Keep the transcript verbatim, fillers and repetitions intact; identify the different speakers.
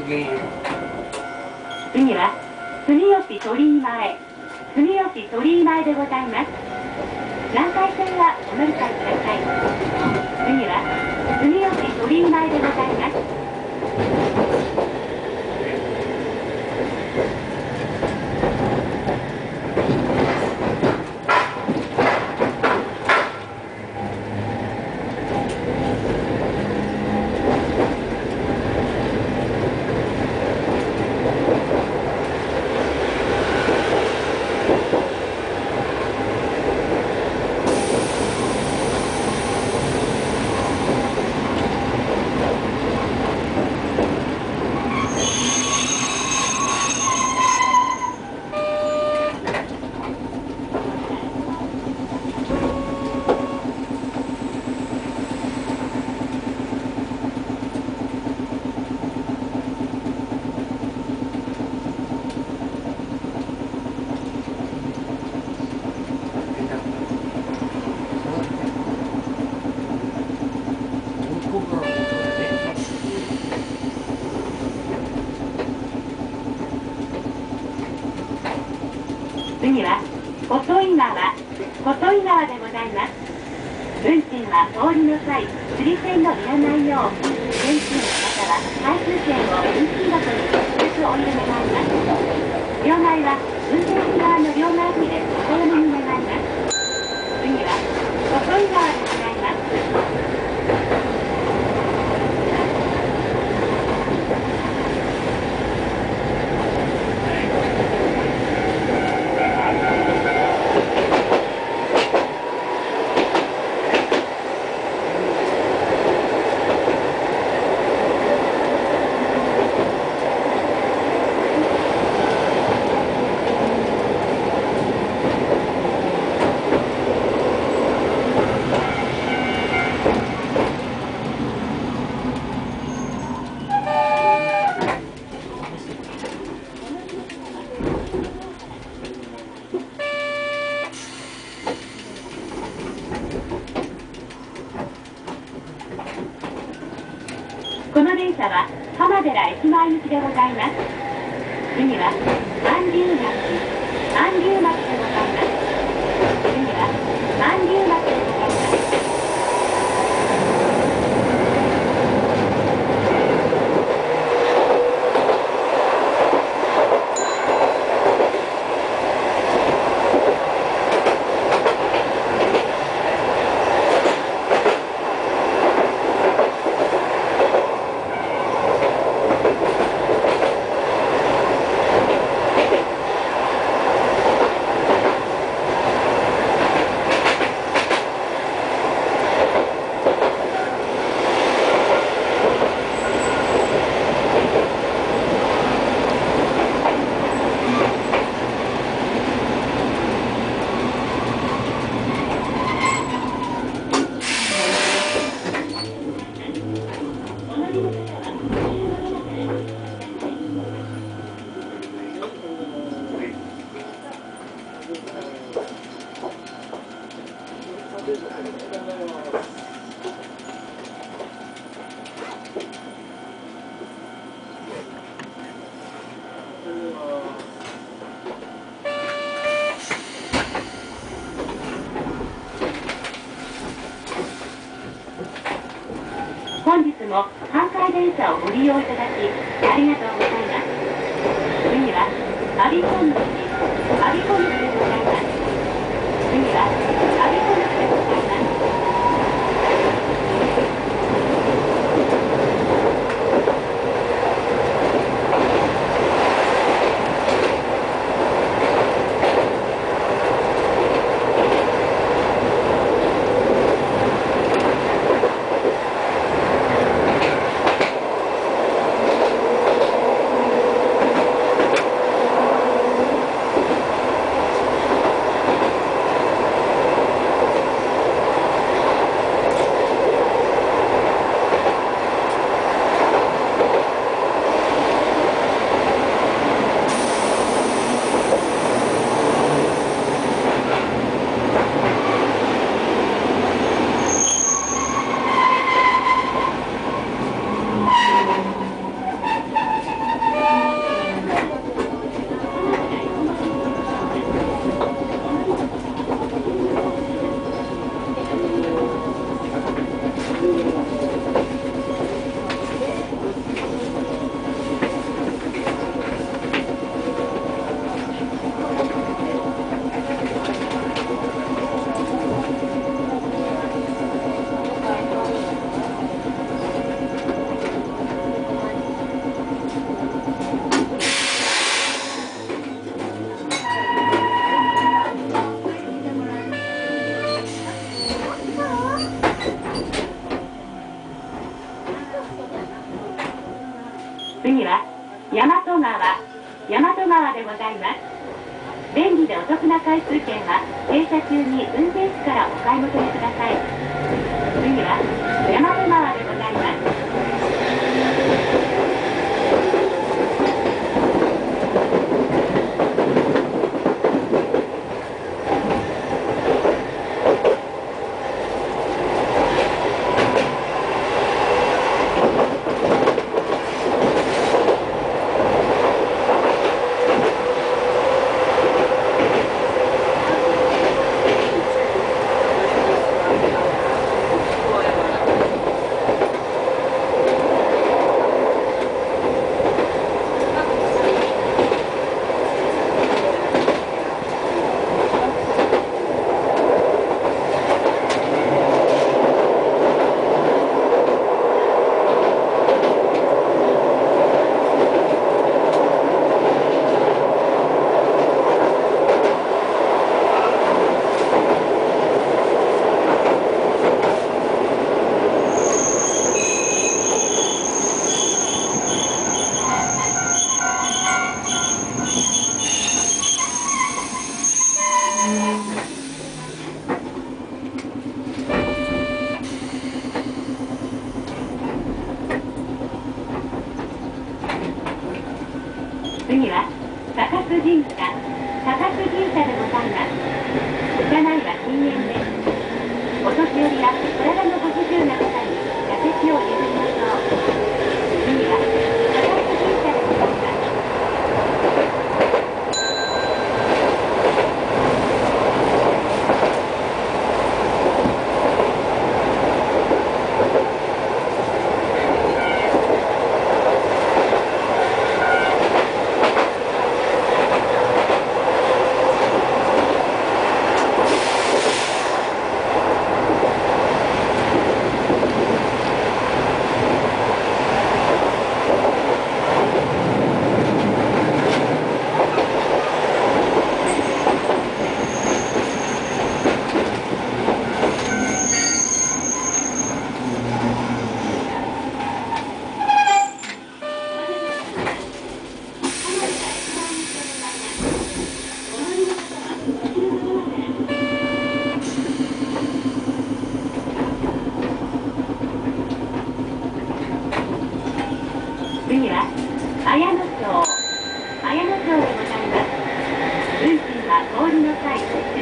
Speaker 1: 次は住吉鳥居前、住吉鳥居前でございます。南海線はお乗り換えください。次は住吉鳥居前でございます。次は細井川、細井川でございます。運賃はお降りの際、釣り銭のいらないよう、現金または回数券を運賃箱に直接お入れ願います。両替は運転手側の両替機でお早めに願います。次は細井川でございます。この電車は浜寺駅前行きでございます。次は安龍町、安龍町でございます。次は安龍町でございます。本日も阪海電車をご利用いただきありがとうございます。次は我孫子口、我孫子口でございます。次は我孫子口でございます。 次は大和川、大和川でございます。便利でお得な回数券は停車中に運転士からお買い求めください。次は大和川でございます。次は高須神社、高須神社でございます。車内は禁煙です。お年寄りや体のご不自由な方に座席を譲りましょう。次は高須神社でございます。次は綾野町、綾野町でございます。運賃は氷の際